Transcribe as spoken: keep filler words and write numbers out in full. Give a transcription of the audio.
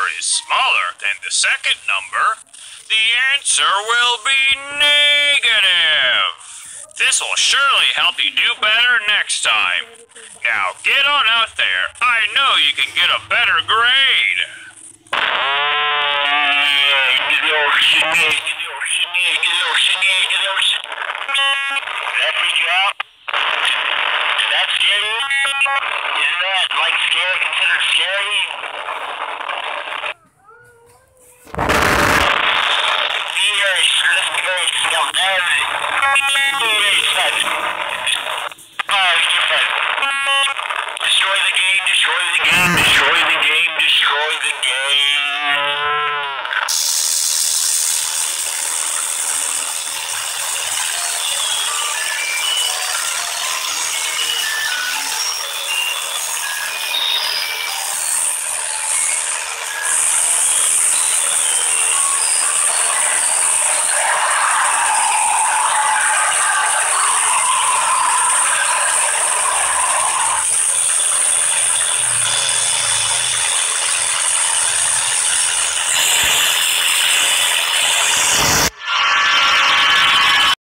is smaller than the second number, the answer will be negative. This will surely help you do better next time. Now get on out there. I know you can get a better grade. That freak you out? Did that scare you? Isn't that like scary, considered scary? Very stressed, very stealth. Very stressed. Alright, get fun. Destroy the game, destroy the game, destroy the game, destroy the game.